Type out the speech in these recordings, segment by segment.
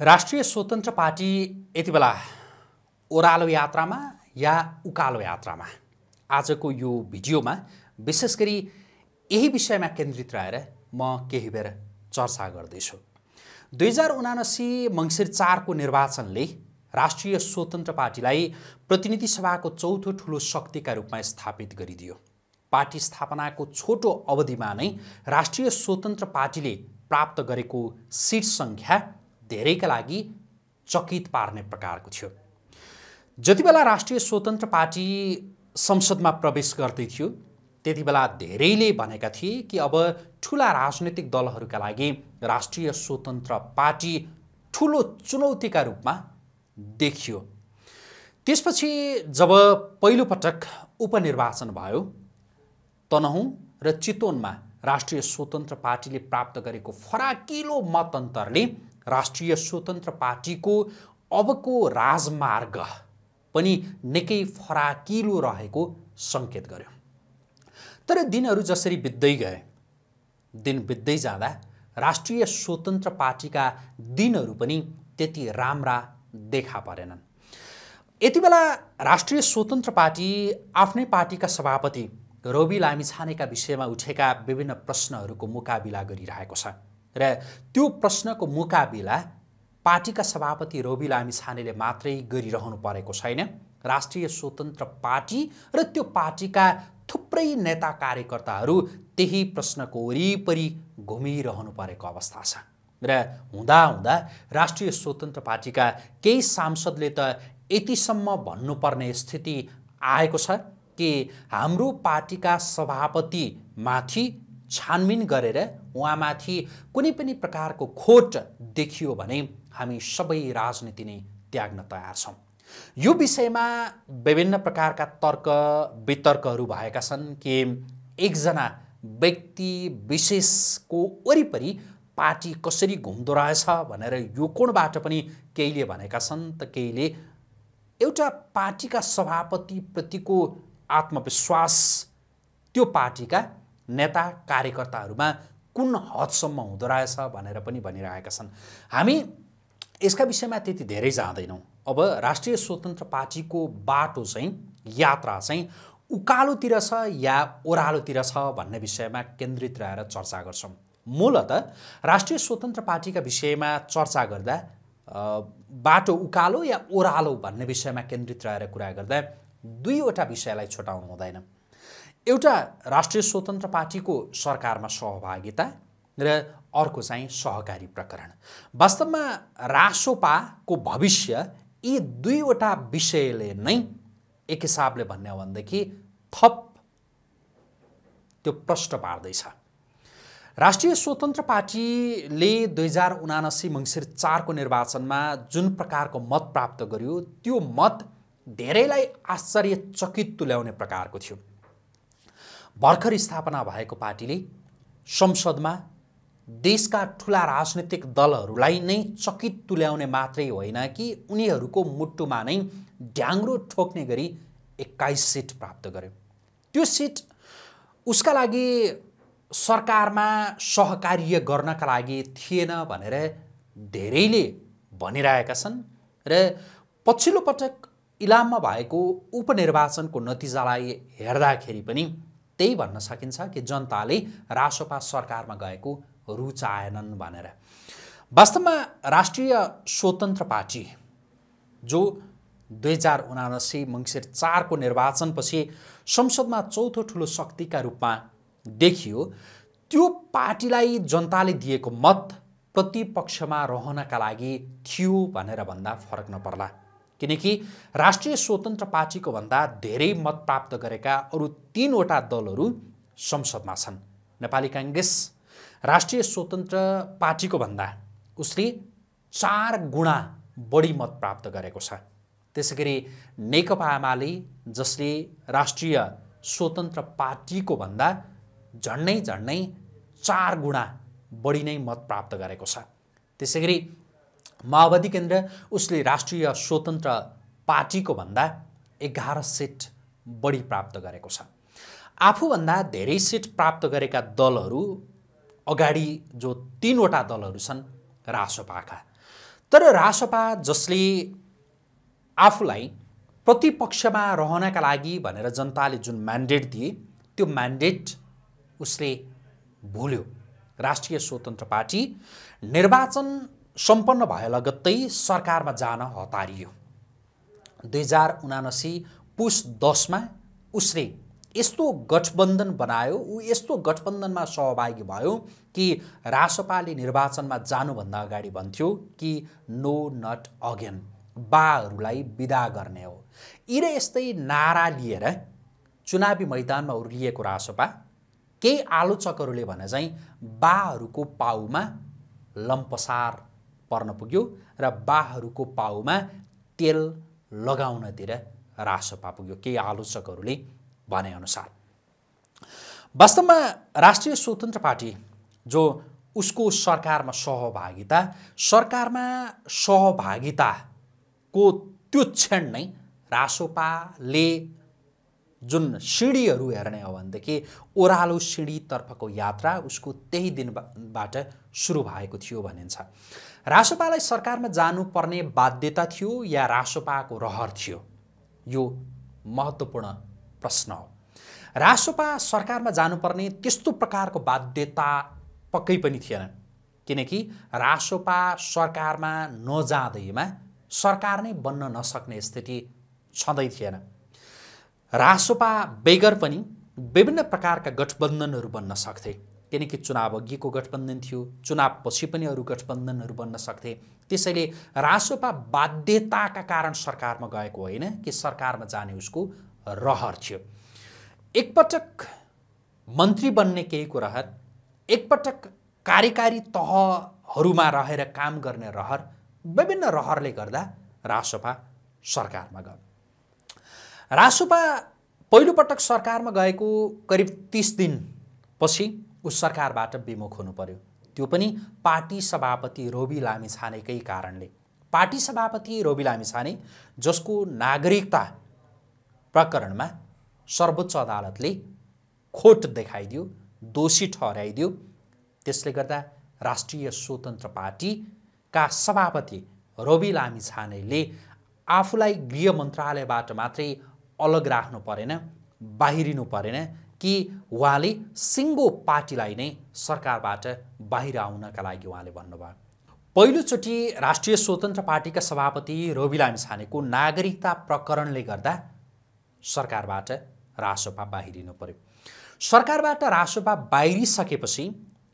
राष्ट्रिय स्वतन्त्र पार्टी यति बेला ओह्रालो यात्रामा या उकालो यात्रामा? आजको यो भिडियोमा विशेष गरी यही विषयमा केन्द्रित रहेर म केही बेर चर्चा गर्दैछु। 2079 मङ्सिर 4 को निर्वाचनले राष्ट्रिय स्वतन्त्र पार्टीलाई प्रतिनिधि सभाको चौथो ठूलो शक्तिका रूपमा स्थापित गरिदियो। पार्टी स्थापनाको छोटो अवधिमा नै राष्ट्रिय स्वतन्त्र पार्टीले प्राप्त गरेको सिट संख्या धेरैका लागि चकित पार्ने प्रकारको थियो। जति बेला राष्ट्रिय स्वतन्त्र पार्टी संसदमा प्रवेश गर्दै थियो त्यति बेला धेरैले भनेका थिए कि अब ठूला राजनैतिक दलहरूका लागि राष्ट्रिय स्वतन्त्र पार्टी ठूलो चुनौतीका रूपमा देखियो। त्यसपछि जब पहिलो पटक उपनिर्वाचन भयो, तनहुँ र चितवनमा राष्ट्रिय स्वतन्त्र पार्टीले प्राप्त गरेको फराकिलो मतअन्तरले राष्ट्रिय स्वतन्त्र पार्टीको अबको राजमार्ग पनि निकै फराकिलो रहेको संकेत गर्यो। तर दिनहरू जसरी बित्दै गए, दिन बित्दै जाँदा राष्ट्रिय स्वतन्त्र पार्टीका दिनहरू पनि त्यति राम्रा देखा परेनन्। यति बेला राष्ट्रिय स्वतन्त्र पार्टी आफ्नै पार्टीका सभापति रवि लामिछानेका विषयमा उठेका विभिन्न प्रश्नहरूको मुकाबिला गरिरहेको छ र त्यो प्रश्नको मुकाबिला पार्टीका सभापति रवि लामिछानेले मात्रै गरिरहनु परेको छैन। राष्ट्रिय स्वतन्त्र पार्टी र त्यो पार्टीका थुप्रै नेता कार्यकर्ताहरू त्यही प्रश्नको वरिपरि घुमिरहनु परेको अवस्था छ र हुँदा राष्ट्रिय स्वतन्त्र पार्टीका केही सांसदले त यतिसम्म भन्नुपर्ने स्थिति आएको छ कि हाम्रो पार्टीका सभापतिमाथि छानबिन गरेर उहाँमाथि कुनै पनि प्रकारको खोट देखियो भने हामी सबै राजनीति नै त्याग्न तयार छौँ। यो विषयमा विभिन्न प्रकारका तर्क वितर्कहरू भएका छन् कि एकजना व्यक्ति विशेषको वरिपरि पार्टी कसरी घुम्दो रहेछ भनेर यो कोणबाट पनि केहीले भनेका छन् त केहीले एउटा पार्टीका सभापतिप्रतिको आत्मविश्वास त्यो पार्टीका नेता कार्यकर्ताहरूमा कुन हदसम्म हुँदो रहेछ भनेर पनि भनिरहेका छन्। हामी यसका विषयमा त्यति धेरै जाँदैनौँ। अब राष्ट्रिय स्वतन्त्र पार्टीको बाटो चाहिँ यात्रा चाहिँ उकालोतिर छ या ओह्रालोतिर छ भन्ने विषयमा केन्द्रित रहेर चर्चा गर्छौँ। मूलतः राष्ट्रिय स्वतन्त्र पार्टीका विषयमा चर्चा गर्दा बाटो उकालो या ओह्रालो भन्ने विषयमा केन्द्रित रहेर कुरा गर्दा दुईवटा विषयलाई छुटाउनु हुँदैन। एउटा राष्ट्रिय स्वतन्त्र पार्टीको सरकारमा सहभागिता र अर्को चाहिँ सहकारी प्रकरण। वास्तवमा रासोपाको भविष्य यी दुईवटा विषयले नै एक हिसाबले भन्ने हो भनेदेखि थप त्यो प्रश्न पार्दैछ। राष्ट्रिय स्वतन्त्र पार्टीले 2079 मङ्सिर 4 को निर्वाचनमा जुन प्रकारको मत प्राप्त गर्यो त्यो मत धेरैलाई आश्चर्यचकित तुल्याउने प्रकारको थियो। भर्खर स्थापना भएको पार्टीले संसदमा देशका ठूला राजनीतिक दलहरूलाई नै चकित तुल्याउने मात्रै होइन कि उनीहरूको मुटुमा नै ढ्याङ्ग्रो ठोक्ने गरी 21 सिट प्राप्त गर्यो। त्यो सिट उसका लागि सरकारमा सहकार्य गर्नका लागि थिएन भनेर धेरैले भनिरहेका छन् र पछिल्लो पटक इलाममा भएको उपनिर्वाचनको नतिजालाई हेर्दाखेरि पनि त्यही भन्न सकिन्छ कि जनताले रासोपा सरकारमा गएको रुचाएनन् भनेर। वास्तवमा राष्ट्रिय स्वतन्त्र पार्टी जो 2079 मङ्सिर 4 को निर्वाचनपछि संसदमा चौथो ठूलो शक्तिका रूपमा देखियो, त्यो पार्टीलाई जनताले दिएको मत प्रतिपक्षमा रहनका लागि थियो भनेर भन्दा फरक नपर्ला। किनकि राष्ट्रिय स्वतन्त्र पार्टीको भन्दा धेरै मत प्राप्त गरेका अरू 3वटा दलहरू संसदमा छन्। नेपाली काङ्ग्रेस राष्ट्रिय स्वतन्त्र पार्टीको भन्दा उसले 4 गुणा बढी मत प्राप्त गरेको छ। त्यसैगरी नेकपा एमाले जसले राष्ट्रिय स्वतन्त्र पार्टीको भन्दा झन्डै 4 गुणा बढी नै मत प्राप्त गरेको छ। त्यसैगरी माओवादी केन्द्र उसले राष्ट्रिय स्वतन्त्र पार्टीको भन्दा 11 सिट बढी प्राप्त गरेको छ। आफूभन्दा धेरै सिट प्राप्त गरेका दलहरू अगाडि जो 3वटा दलहरू छन् रासोपाका, तर रासपा जसले आफूलाई प्रतिपक्षमा रहनका लागि भनेर जनताले जुन म्यान्डेट दिए त्यो म्यान्डेट उसले भुल्यो। राष्ट्रिय स्वतन्त्र पार्टी निर्वाचन सम्पन्न भए लगत्तै सरकारमा जान हतारियो। 2079 पुस 10 मा उसले यस्तो गठबन्धन बनायो, ऊ यस्तो गठबन्धनमा सहभागी भयो कि रासपाले निर्वाचनमा जानुभन्दा अगाडि भन्थ्यो कि नो नट अगेन, बाहरूलाई विदा गर्ने हो। यी र यस्तै नारा लिएर चुनावी मैदानमा उर्लिएको रासपा केही आलोचकहरूले भने चाहिँ बाहरूको पाउमा लम्पसार पर्न पुग्यो र बाहरूको पाउमा तेल लगाउनतिर रासपा पुग्यो, केही आलोचकहरूले भनेअनुसार। वास्तवमा राष्ट्रिय स्वतन्त्र पार्टी जो उसको सरकारमा सहभागिताको त्यो क्षण नै रासपाले जुन सिँढीहरू हेर्ने हो भनेदेखि ओह्रालो सिँढीतर्फको यात्रा उसको त्यही दिनबाट सुरु भएको थियो भनिन्छ। रासपालाई सरकारमा जानुपर्ने बाध्यता थियो या रासपाको रहर थियो, यो महत्त्वपूर्ण प्रश्न हो। रासपा सरकारमा जानुपर्ने त्यस्तो प्रकारको बाध्यता पक्कै पनि थिएन, किनकि रासपा सरकारमा नजाँदैमा सरकार नै बन्न नसक्ने स्थिति छँदै थिएन। रासपा बेगर पनि विभिन्न प्रकारका गठबन्धनहरू बन्न सक्थे, किनकि चुनाव अघिको गठबन्धन थियो, चुनाव पछि पनि अरू गठबन्धनहरू बन्न सक्थे। त्यसैले रासपा बाध्यताका कारण सरकारमा गएको होइन कि सरकारमा जाने उसको रहर थियो। एकपटक मन्त्री बन्ने केहीको रहर, एकपटक कार्यकारी तहहरूमा रहेर काम गर्ने रहर, विभिन्न रहरले गर्दा रासपा सरकारमा गयो। रासपा पहिलोपटक सरकारमा गएको करिब 30 दिनपछि उस सरकारबाट विमुख हुनु पर्यो, त्यो पनि पार्टी सभापति रोबी लामिछानेकै कारणले। पार्टी सभापति रोबी लामिछाने जसको नागरिकता प्रकरणमा सर्वोच्च अदालतले खोट देखाइदियो, दोषी ठहराइदियो, त्यसले गर्दा राष्ट्रिय स्वतन्त्र पार्टीका सभापति रोबी लामिछानेले आफूलाई गृह मन्त्रालयबाट मात्रै अलग राख्नु परेन, बाहिरिनु परेन कि उहाँले सिङ्गो पार्टीलाई नै सरकारबाट बाहिर आउनका लागि उहाँले भन्नुभयो। पहिलोचोटि राष्ट्रिय स्वतन्त्र पार्टीका सभापति रोबी लामिछानेको नागरिकता प्रकरणले गर्दा सरकारबाट रासपा बाहिरिनु पर्यो। सरकारबाट रासपा बाहिरिसकेपछि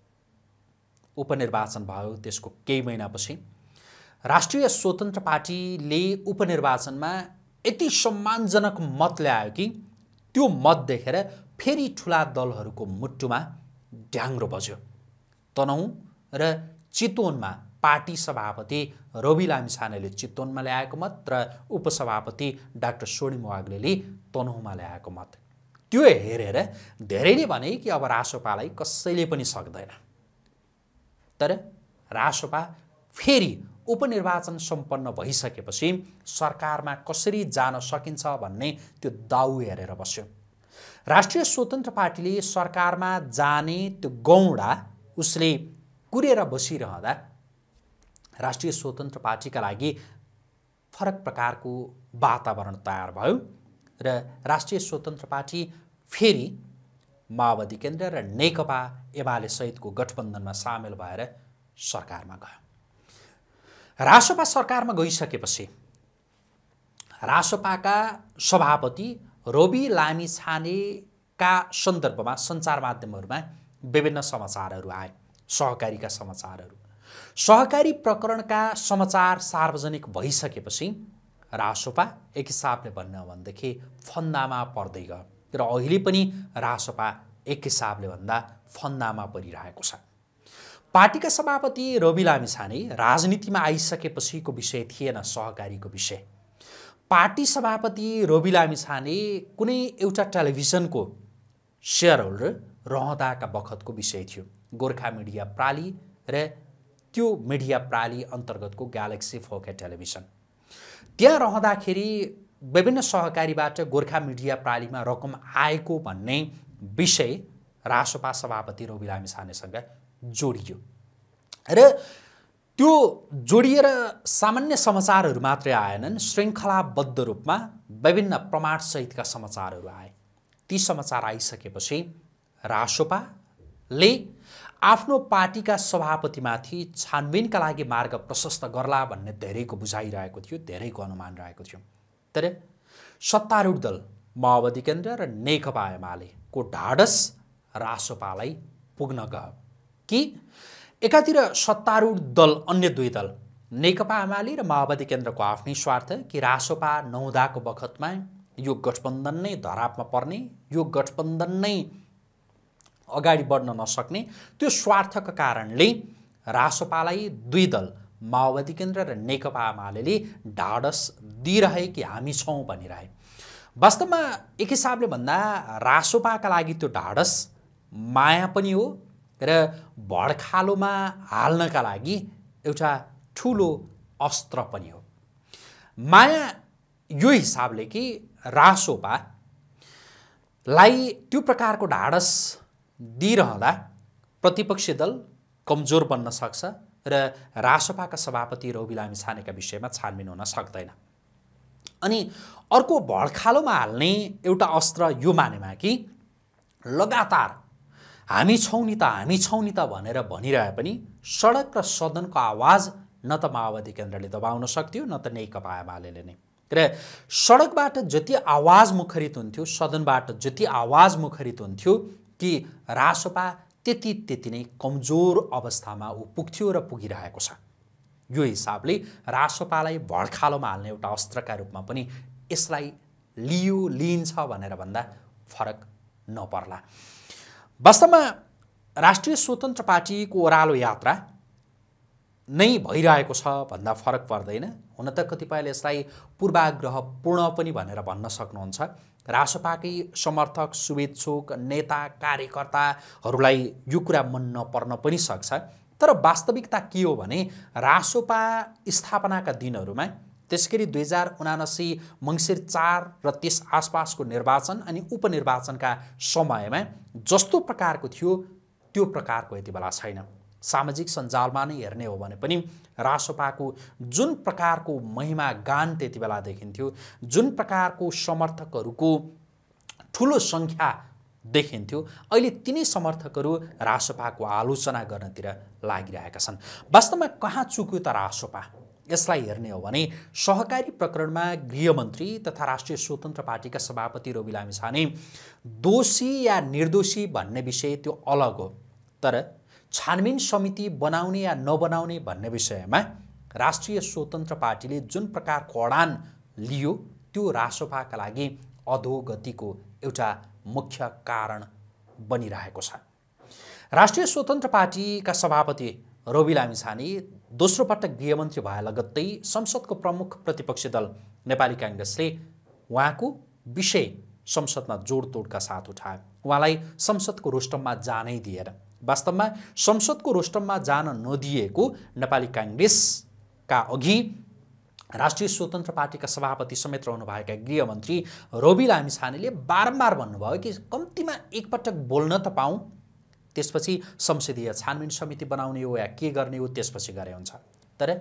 उपनिर्वाचन भयो। त्यसको केही महिनापछि राष्ट्रिय स्वतन्त्र पार्टीले उपनिर्वाचनमा यति सम्मानजनक मत ल्यायो कि त्यो मत देखेर फेरि ठुला दलहरूको मुटुमा ढ्याङ्ग्रो बज्यो। तनहुँ र चितवनमा पार्टी सभापति रोबी लामिछानेले चितवनमा ल्याएको मत र उपसभापति डाक्टर सोनिम वाग्लेले तनहुँमा ल्याएको मत, त्यो हेरेर धेरैले भने कि अब रासपालाई कसैले पनि सक्दैन। तर रासपा फेरि उपनिर्वाचन सम्पन्न भइसकेपछि सरकारमा कसरी जान सकिन्छ भन्ने त्यो दाउ हेरेर बस्यो। राष्ट्रिय स्वतन्त्र पार्टीले सरकारमा जाने त्यो गौडा उसले कुरेर बसिरहँदा राष्ट्रिय स्वतन्त्र पार्टीका लागि फरक प्रकारको वातावरण तयार भयो र राष्ट्रिय स्वतन्त्र पार्टी फेरि माओवादी केन्द्र र नेकपा एमाले सहितको गठबन्धनमा सामेल भएर सरकारमा गयो। रासपा सरकारमा गइसकेपछि रासपाका सभापति रोबी लामिछानेका सन्दर्भमा सञ्चार माध्यमहरूमा विभिन्न समाचारहरू आए, सहकारीका समाचारहरू। सहकारी प्रकरणका समाचार सार्वजनिक भइसकेपछि रासपा एक हिसाबले भन्ने हो भनेदेखि फन्दामा पर्दै गयो र अहिले पनि रासपा एक हिसाबले भन्दा फन्दामा परिरहेको छ। पार्टीका सभापति रोबी लामिछाने राजनीतिमा आइसकेपछिको विषय थिएन सहकारीको विषय। पार्टी सभापति रोबी लामिछाने कुनै एउटा टेलिभिजनको सेयर होल्डर रहँदाका बखतको विषय थियो। गोर्खा मिडिया प्राली र त्यो मिडिया प्राली अन्तर्गतको ग्यालेक्सी 4K टेलिभिजन, त्यहाँ रहँदाखेरि विभिन्न सहकारीबाट गोर्खा मिडिया प्रालीमा रकम आएको भन्ने विषय रासपा सभापति रोबी लामिछानेसँग जोडियो र त्यो जोडिएर सामान्य समाचारहरू मात्रै आएनन्, श्रृङ्खलाबद्ध रूपमा विभिन्न प्रमाणसहितका समाचारहरू आए। ती समाचार आइसकेपछि रासोपाले आफ्नो पार्टीका सभापतिमाथि छानबिनका लागि मार्ग प्रशस्त गर्ला भन्ने धेरैको बुझाइरहेको थियो, धेरैको अनुमान रहेको थियो। तर सत्तारूढ दल माओवादी केन्द्र र नेकपा एमालेको ढाडस रासोपालाई पुग्न गयो कि एकातिर सत्तारूढ दल, अन्य दुई दल नेकपा एमाले र माओवादी केन्द्रको आफ्नै स्वार्थ कि रासोपा नहुँदाको बखतमा यो गठबन्धन नै धरापमा पर्ने, यो गठबन्धन नै अगाडि बढ्न नसक्ने, त्यो स्वार्थका कारणले रासोपालाई दुई दल माओवादी केन्द्र र नेकपा एमाले ढाडस दिइरहे कि हामी छौँ भनिरहे। वास्तवमा एक हिसाबले भन्दा रासोपाका लागि त्यो ढाडस माया पनि हो र भड्खालोमा हाल्नका लागि एउटा ठुलो अस्त्र पनि हो। माया यो हिसाबले कि रासोपालाई त्यो प्रकारको ढाडस दिइरहँदा प्रतिपक्षी दल कमजोर बन्न सक्छ र रासोपाका सभापति रवि लामिछानेका विषयमा छानबिन हुन सक्दैन। अनि अर्को भड्खालोमा हाल्ने एउटा अस्त्र यो मानेमा कि लगातार हामी छौँ नि त भनेर भनिरहे पनि सडक र सदनको आवाज न त माओवादी केन्द्रले दबाउन सक्थ्यो न त नेकपा एमालेले नै। र सडकबाट जति आवाज मुखरित हुन्थ्यो, सदनबाट जति आवाज मुखरित हुन्थ्यो कि रासोपा त्यति नै कमजोर अवस्थामा ऊ पुग्थ्यो र पुगिरहेको छ। यो हिसाबले रासोपालाई भड्खालोमा हाल्ने एउटा अस्त्रका रूपमा पनि यसलाई लिइन्छ भनेर भन्दा फरक नपर्ला। वास्तवमा राष्ट्रिय स्वतन्त्र पार्टीको ओह्रालो यात्रा नै भइरहेको छ भन्दा फरक पर्दैन। हुन त कतिपयले यसलाई पूर्वाग्रहपूर्ण पनि भनेर भन्न सक्नुहुन्छ। रासोपाकै समर्थक, शुभेच्छुक, नेता, कार्यकर्ताहरूलाई यो कुरा मन नपर्न पनि सक्छ। तर वास्तविकता के हो भने रासोपा स्थापनाका दिनहरूमा, त्यसगरी 2079 मङ्सिर 4 र त्यस आसपासको निर्वाचन अनि उपनिर्वाचनका समयमा जस्तो प्रकारको थियो त्यो प्रकारको यति बेला छैन। सामाजिक सञ्जालमा नै हेर्ने हो भने पनि रासोपाको जुन प्रकारको महिमा गान त्यति बेला देखिन्थ्यो, जुन प्रकारको समर्थकहरूको ठुलो सङ्ख्या देखिन्थ्यो, अहिले तिनै समर्थकहरू रासोपाको आलोचना गर्नतिर लागिरहेका छन्। वास्तवमा कहाँ चुक्यो त रासोपा? यसलाई हेर्ने हो भने सहकारी प्रकरणमा गृहमन्त्री तथा राष्ट्रिय स्वतन्त्र पार्टीका सभापति रवि लामिछाने दोषी या निर्दोषी भन्ने विषय त्यो अलग हो। तर छानबिन समिति बनाउने या नबनाउने भन्ने विषयमा राष्ट्रिय स्वतन्त्र पार्टीले जुन प्रकारको अडान लियो त्यो रासोपाका लागि अधोगतिको एउटा मुख्य कारण बनिरहेको छ। राष्ट्रिय स्वतन्त्र पार्टीका सभापति रवि लामिछाने दोस्रो पटक गृहमन्त्री भए लगत्तै संसदको प्रमुख प्रतिपक्षी दल नेपाली काङ्ग्रेसले उहाँको विषय संसदमा जोडतोडका साथ उठायो। उहाँलाई संसदको रोस्टममा जानै दिएर, वास्तवमा संसदको रोस्टममा जान नदिएको नेपाली काङ्ग्रेसका अघि राष्ट्रिय स्वतन्त्र पार्टीका सभापति समेत रहनुभएका गृहमन्त्री रवि लामिछानेले बारम्बार भन्नुभयो कि कम्तीमा एकपटक बोल्न त पाऊँ, त्यसपछि संसदीय छानबिन समिति बनाउने हो या के गर्ने हो त्यसपछि गरे हुन्छ। तर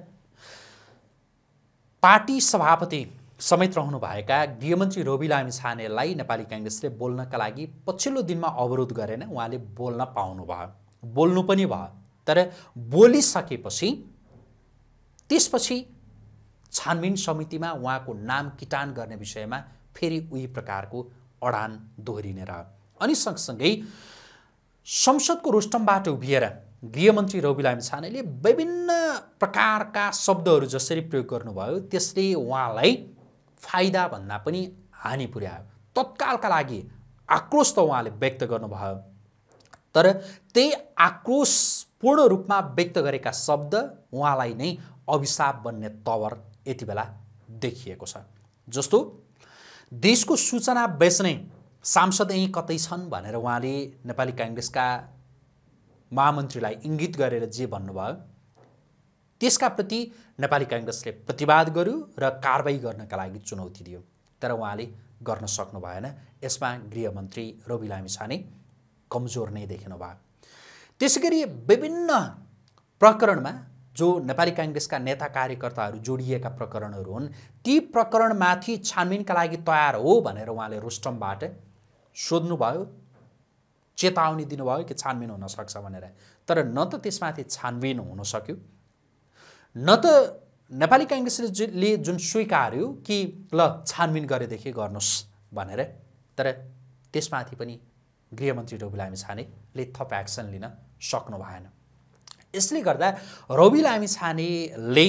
पार्टी सभापति समेत रहनुभएका गृहमन्त्री रवि लामिछानेलाई नेपाली काङ्ग्रेसले बोल्नका लागि पछिल्लो दिनमा अवरोध गरेन। उहाँले बोल्न पाउनुभयो, बोल्नु पनि भयो। तर बोलिसकेपछि त्यसपछि छानबिन समितिमा उहाँको नाम किटान गर्ने विषयमा फेरि उही प्रकारको अडान दोहोरिने रह्यो। अनि सँगसँगै संसदको रोस्टमबाट उभिएर गृहमन्त्री रवि लामिछानेले विभिन्न प्रकारका शब्दहरू जसरी प्रयोग गर्नुभयो त्यसले उहाँलाई फाइदा भन्दा पनि हानि पुर्यायो। तत्कालका लागि आक्रोश त उहाँले व्यक्त गर्नुभयो, तर त्यही आक्रोशपूर्ण रूपमा व्यक्त गरेका शब्द उहाँलाई नै अभिशाप बन्ने तवर यति बेला देखिएको छ। जस्तो देशको सूचना बेच्ने सांसद यहीँ कतै छन् भनेर उहाँले नेपाली काङ्ग्रेसका महामन्त्रीलाई इङ्गित गरेर जे भन्नुभयो त्यसका प्रति नेपाली काङ्ग्रेसले प्रतिवाद गर्यो र कारबाही गर्नका लागि चुनौती दियो। तर उहाँले गर्न सक्नु भएन। यसमा गृहमन्त्री रवि लामिछाने कमजोर नै देखिनु भयो। त्यसैगरी विभिन्न प्रकरणमा जो नेपाली कांग्रेसका नेता कार्यकर्ताहरू जोडिएका प्रकरणहरू हुन् ती प्रकरणमाथि छानबिनका लागि तयार हो भनेर उहाँले रुस्टमबाट सोध्नुभयो, चेतावनी दिनुभयो कि छानबिन हुन सक्छ भनेर। तर न त त्यसमाथि छानबिन हुन सक्यो, न त नेपाली कांग्रेसले जुन स्वीकार्यो कि ल छानबिन गरेदेखि गर्नुस् भनेर। तर त्यसमाथि पनि गृहमन्त्री रवि लामिछानेले थप एक्सन लिन सक्नु भएन। यसले गर्दा रवि लामिछानेले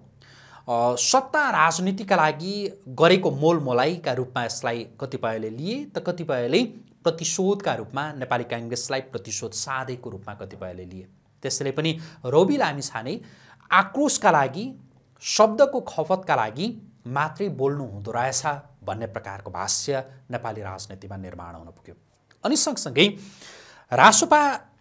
सत्ता राजनीतिका लागि गरेको मोलमोलाइका रूपमा यसलाई कतिपयले लिए त कतिपयले प्रतिशोधका रूपमा नेपाली कांग्रेसलाई प्रतिशोध साधेको रूपमा कतिपयले लिए। त्यसैले पनि रवि लामिछाने आक्रोशका लागि, शब्दको खपतका लागि मात्रै बोल्नु हुँदो रहेछ भन्ने प्रकारको भाष्य नेपाली राजनीतिमा निर्माण हुन पुग्यो। अनि सँगसँगै रासोपा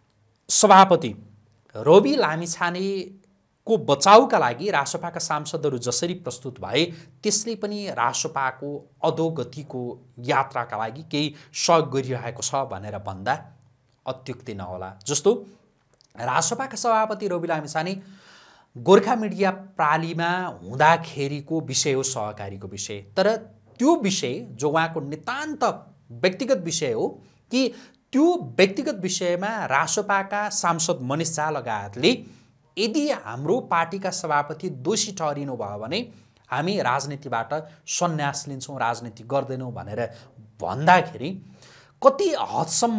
सभापति रवि लामिछानेको बचाउका लागि रासोपाका सांसदहरू जसरी प्रस्तुत भए त्यसले पनि रासोपाको अधोगतिको यात्राका लागि केही सहयोग गरिरहेको छ भनेर भन्दा अत्युक्ति नहोला। जस्तो रासोपाका सभापति रवि लामिछाने गोर्खा मिडिया प्रालीमा हुँदाखेरिको विषय हो सहकारीको विषय, तर त्यो विषय जो उहाँको नितान्त व्यक्तिगत विषय हो कि त्यो व्यक्तिगत विषयमा रासोपाका सांसद मनिष झा लगायतले यदि हाम्रो पार्टीका सभापति दोषी ठहरिनु भयो भने हामी राजनीतिबाट सन्यास लिन्छौँ, राजनीति गर्दैनौँ भनेर भन्दाखेरि कति हदसम्म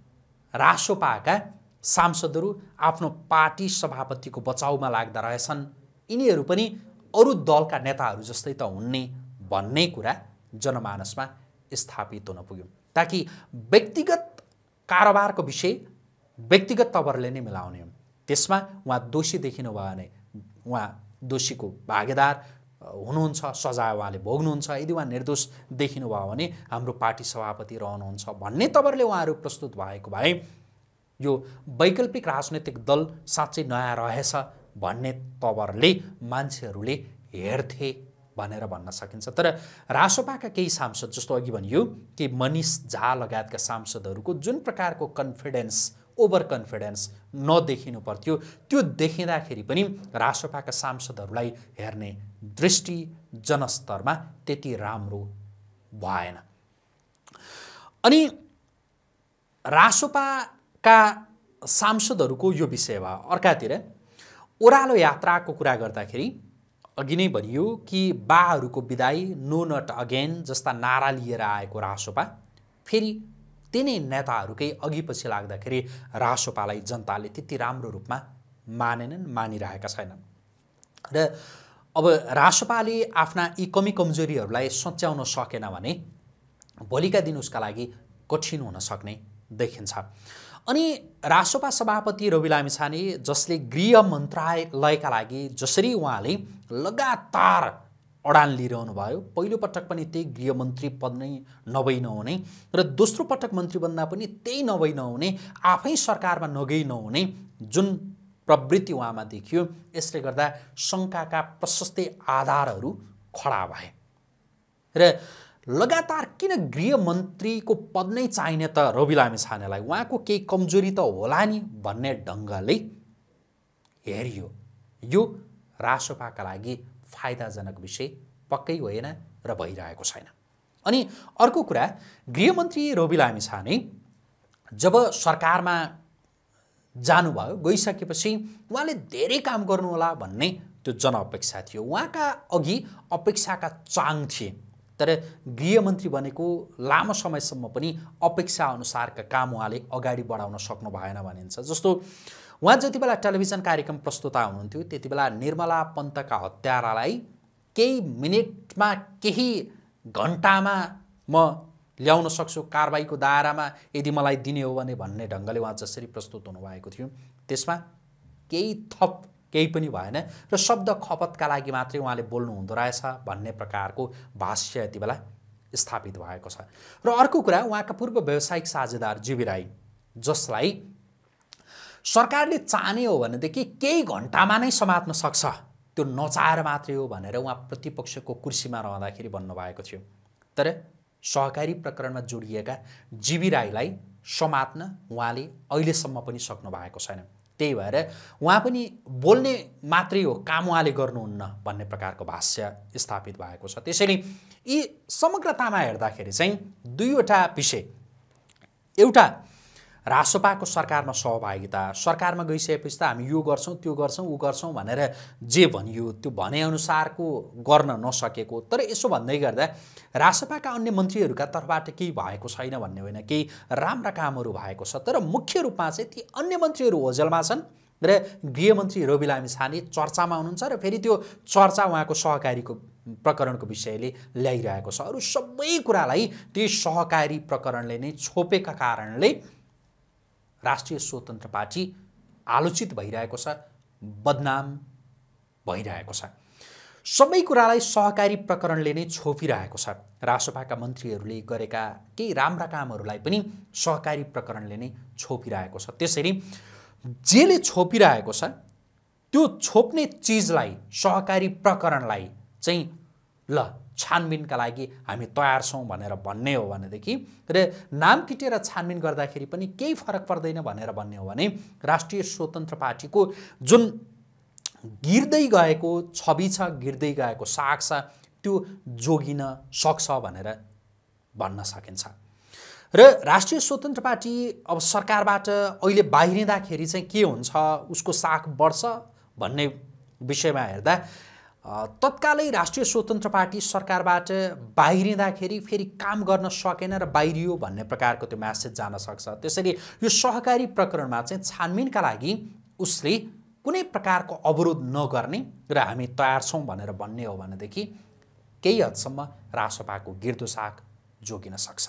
रासोपाका सांसदहरू आफ्नो पार्टी सभापतिको बचाउमा लाग्दा रहेछन्, यिनीहरू पनि अरू दलका नेताहरू जस्तै त हुन्ने भन्ने कुरा जनमानसमा स्थापित हुन पुग्यो। ताकि व्यक्तिगत कारोबारको विषय व्यक्तिगत तवरले नै मिलाउने हो, त्यसमा उहाँ दोषी देखिनु भयो भने उहाँ दोषीको भागीदार हुनुहुन्छ, सजाय उहाँले भोग्नुहुन्छ। यदि उहाँ निर्दोष देखिनु भयो भने हाम्रो पार्टी सभापति रहनुहुन्छ भन्ने तवरले उहाँहरू प्रस्तुत भएको भए यो वैकल्पिक राजनैतिक दल साँच्चै नयाँ रहेछ भन्ने तवरले मान्छेहरूले हेर्थे भनेर भन्न सकिन्छ। तर रासोपाका केही सांसद जस्तो अघि भनियो कि मनिष झा लगायतका सांसदहरूको जुन प्रकारको कन्फिडेन्स, ओभर कन्फिडेन्स नदेखिनु पर्थ्यो त्यो देखिँदाखेरि पनि रासोपाका सांसदहरूलाई हेर्ने दृष्टि जनस्तरमा त्यति राम्रो भएन। अनि रासोपाका सांसदहरूको यो विषय भयो। अर्कातिर ओह्रालो यात्राको कुरा गर्दाखेरि अघि नै भनियो कि बाहरूको विदाई, नो नट अगेन जस्ता नारा लिएर आएको रासोपा फेरि तिनै नेताहरूकै अघिपछि लाग्दाखेरि रासोपालाई जनताले त्यति राम्रो रूपमा मानेनन्, मानिरहेका छैनन्। र अब रासोपाले आफ्ना यी कमी कमजोरीहरूलाई सच्याउन सकेन भने भोलिका दिन उसका लागि कठिन हुन सक्ने देखिन्छ। अनि रासोपा सभापति रवि लामिछाने जसले गृह मन्त्रालयका लागि जसरी उहाँले लगातार अडान लिइरहनु भयो, पहिलो पटक पनि त्यही गृहमन्त्री पद नै नभई नहुने र दोस्रो पटक मन्त्री बन्दा पनि त्यही नभई नहुने, आफै सरकारमा नगई नहुने जुन प्रवृत्ति उहाँमा देखियो, यसले गर्दा शङ्काका प्रशस्तै आधारहरू खडा भए। र लगातार किन गृहमन्त्रीको पद नै चाहिने त रवि लामिछानेलाई, उहाँको केही कमजोरी त होला नि भन्ने ढङ्गले हेरियो। यो रासोपाका लागि फाइदाजनक विषय पक्कै होइन र भइरहेको छैन। अनि अर्को कुरा, गृहमन्त्री रवि लामिछाने जब सरकारमा जानुभयो, गइसकेपछि उहाँले धेरै काम गर्नुहोला भन्ने त्यो जनअपेक्षा थियो। उहाँका अघि अपेक्षाका चाङ थिए, तर गृहमन्त्री बनेको लामो समयसम्म पनि अपेक्षा अनुसारका काम उहाँले अगाडि बढाउन सक्नु भएन भनिन्छ। जस्तो उहाँ जति बेला टेलिभिजन कार्यक्रम प्रस्तुता हुनुहुन्थ्यो त्यति बेला निर्मला पन्तका हत्यारालाई केही मिनेटमा, केही घन्टामा म ल्याउन सक्छु कारबाहीको दायरामा, यदि मलाई दिने हो भने भन्ने ढङ्गले उहाँ जसरी प्रस्तुत हुनुभएको थियो त्यसमा केही थप केही पनि भएन र शब्द खपतका लागि मात्रै उहाँले बोल्नु हुँदो रहेछ भन्ने प्रकारको भाष्य यति बेला स्थापित भएको छ। र अर्को कुरा, उहाँका पूर्व व्यावसायिक साझेदार जीवी राई जसलाई सरकारले चाहने हो भनेदेखि केही घन्टामा नै समात्न सक्छ, त्यो नचाहेर मात्रै हो भनेर उहाँ प्रतिपक्षको कुर्सीमा रहँदाखेरि भन्नुभएको थियो। तर सहकारी प्रकरणमा जोडिएका जीवी राईलाई समात्न उहाँले अहिलेसम्म पनि सक्नु भएको छैन। त्यही भएर उहाँ पनि बोल्ने मात्रै हो, काम उहाँले गर्नुहुन्न भन्ने प्रकारको भाष्य स्थापित भएको छ। त्यसैले यी समग्रतामा हेर्दाखेरि चाहिँ दुईवटा विषय, एउटा रासोपाको सरकारमा सहभागिता, सरकारमा गइसकेपछि त हामी यो गर्छौँ त्यो गर्छौँ ऊ गर्छौँ भनेर जे भनियो त्यो भनेअनुसारको गर्न नसकेको, तर यसो भन्दै गर्दा रासोपाका अन्य मन्त्रीहरूका तर्फबाट केही भएको छैन भन्ने होइन, केही राम्रा कामहरू भएको छ। तर मुख्य रूपमा चाहिँ ती अन्य मन्त्रीहरू ओझेलमा छन् र गृहमन्त्री रवि लामिछाने चर्चामा हुनुहुन्छ र फेरि त्यो चर्चा उहाँको सहकारीको प्रकरणको विषयले ल्याइरहेको छ। अरू सबै कुरालाई त्यही सहकारी प्रकरणले नै छोपेका कारणले राष्ट्रिय स्वतन्त्र पार्टी आलोचित भइरहेको छ, बदनाम भइरहेको छ। सबै कुरालाई सहकारी प्रकरणले नै छोपिरहेको छ। रासोपाका मन्त्रीहरूले गरेका केही राम्रा कामहरूलाई पनि सहकारी प्रकरणले नै छोपिरहेको छ। त्यसरी जेले छोपिरहेको छ त्यो छोप्ने चिजलाई, सहकारी प्रकरणलाई चाहिँ ल छानबिनका लागि हामी तयार छौँ भनेर भन्ने हो भनेदेखि र नाम किटेर छानबिन गर्दाखेरि पनि केही फरक पर्दैन भनेर भन्ने हो भने राष्ट्रिय स्वतन्त्र पार्टीको जुन गिर्दै गएको छवि छ, गिर्दै गएको साग छ, त्यो जोगिन सक्छ भनेर भन्न सकिन्छ। र राष्ट्रिय स्वतन्त्र पार्टी अब सरकारबाट अहिले बाहिरिँदाखेरि चाहिँ के हुन्छ, उसको साख बढ्छ भन्ने विषयमा हेर्दा तत्कालै राष्ट्रिय स्वतन्त्र पार्टी सरकारबाट बाहिरिँदाखेरि फेरि काम गर्न सकेन र बाहिरियो भन्ने प्रकारको त्यो म्यासेज जान सक्छ। त्यसैले यो सहकारी प्रकरणमा चाहिँ छानबिनका लागि उसले कुनै प्रकारको अवरोध नगर्ने र हामी तयार छौँ भनेर भन्ने हो भनेदेखि केही हदसम्म रासोपाको गिर्दो साग जोगिन सक्छ।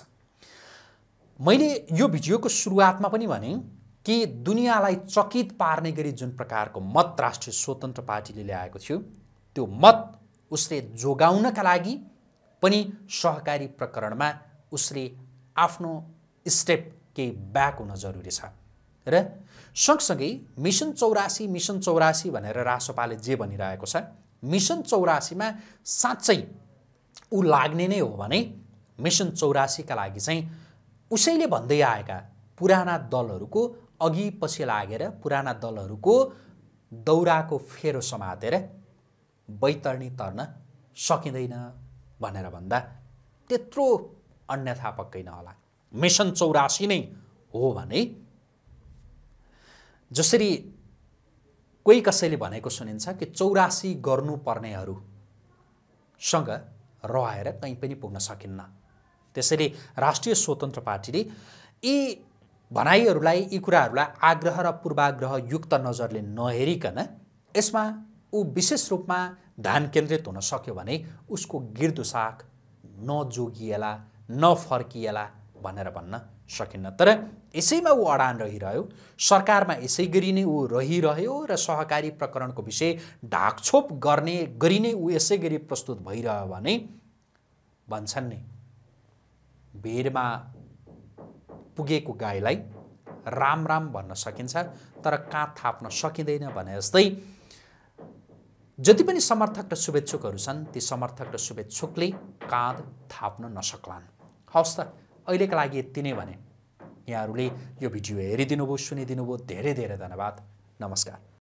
मैले यो भिडियोको सुरुवातमा पनि भने कि दुनियाँलाई चकित पार्ने गरी जुन प्रकारको मत राष्ट्रिय स्वतन्त्र पार्टीले ल्याएको थियो त्यो मत उसले जोगाउनका लागि पनि सहकारी प्रकरणमा उसले आफ्नो स्टेप केही ब्याक हुन जरुरी छ। र सँगसँगै मिसन 84 भनेर रासोपाले जे भनिरहेको छ, मिसन 84मा साँच्चै ऊ लाग्ने नै हो भने मिसन 84 का लागि चाहिँ उसैले भन्दै आएका पुराना दलहरूको अघि पछि लागेर पुराना दलहरूको दौराको फेरो समातेर बैतरणी तर्न सकिँदैन भनेर भन्दा त्यत्रो अन्यथा पक्कै नहोला। मिसन 84 नै हो भने जसरी कोही कसैले भनेको सुनिन्छ कि 84 गर्नुपर्नेहरूसँग रहेर कहीँ पनि पुग्न सकिन्न। त्यसैले राष्ट्रिय स्वतन्त्र पार्टीले यी भनाइहरूलाई, यी कुराहरूलाई आग्रह र पूर्वाग्रह युक्त नजरले नहेरिकन यसमा ऊ विशेष रूपमा ध्यान केन्द्रित हुन सक्यो भने उसको गिर्दो साग नजोगिएला, नफर्किएला भनेर भन्न सकिन्न। तर यसैमा ऊ अडान रहिरह्यो, सरकारमा यसै गरी नै ऊ रहिरह्यो र सहकारी प्रकरणको विषय ढाकछोप गर्ने गरी नै ऊ यसै गरी प्रस्तुत भइरह्यो भने भन्छन् नि भिरमा पुगेको गाईलाई राम राम भन्न सकिन्छ तर काँध थाप्न सकिँदैन भने जस्तै जति पनि समर्थक र शुभेच्छुकहरू छन् ती समर्थक र शुभेच्छुकले काँध थाप्न नसक्लान्। हवस् त अहिलेका लागि यति नै भने। यहाँहरूले यो भिडियो हेरिदिनुभयो, सुनिदिनुभयो, धेरै धेरै धन्यवाद। नमस्कार।